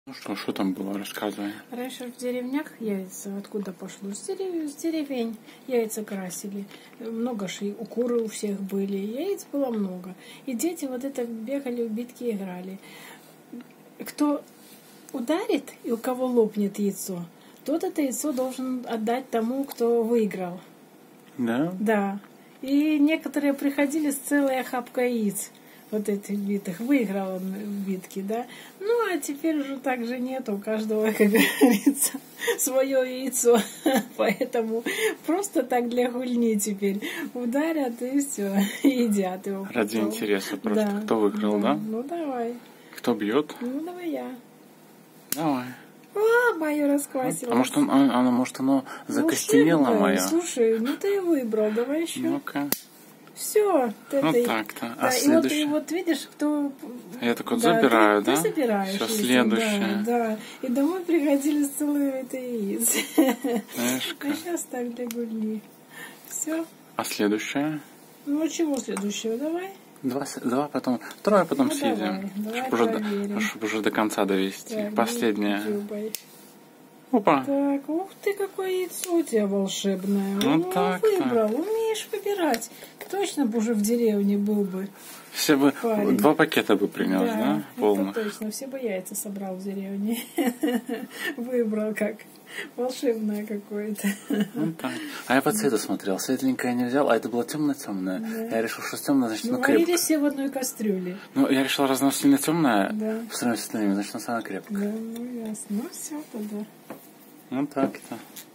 Ну что там было, рассказывай. Раньше в деревнях яйца, откуда пошло? С деревень яйца красили. Много у куры у всех были, яиц было много. И дети вот это бегали, в битки играли. Кто ударит и у кого лопнет яйцо, тот это яйцо должен отдать тому, кто выиграл. Да? Да. И некоторые приходили с целой охапкой яиц. Вот этих битых. Выиграл он в битке, да. Ну, а теперь уже так же нет. У каждого, как говорится, свое яйцо. Поэтому просто так для гульни теперь ударят и все. Едят его. Ради интереса просто. Да. Кто выиграл, да? Ну, давай. Кто бьет? Ну, давай я. Давай. А, мое расквасилось. А может оно закостенело мое? Слушай, ну ты выбрал. Давай еще. Ну-ка. Все. Ну так-то. А Да, следующее? и вот видишь, кто... Я так вот забираю, да? Ты забираешь. Все, яйца, следующее. Да. И домой пригодились целые это яиц. Знаешь А сейчас так для гульни. Все. А следующее? Ну, а чего следующего? Давай. Два потом, второе потом Ну, съедем. давай Чтобы уже до конца довести. Так, Последнее. Дзюбай. Опа. Так, ух ты, какое яйцо у тебя волшебное. Ну, так-то. Выбрал, умеешь выбирать. Точно бы уже в деревне был бы. Все бы парень. 2 пакета бы принес, да? Полных. Это точно. Все бы яйца собрал в деревне. Выбрал как волшебное какое-то. Ну так. А я по цвету смотрел. Светленькое не взял, а это было темное-темное. Да. Я решил, что темное, значит, Ну, оно крепкое. варили все в одной кастрюле. Ну, я решил, раз оно сильно темное, Да. по сравнению с остальными, значит, оно самое крепкое. Да, ну ясно. Ну все тогда. Ну так-то.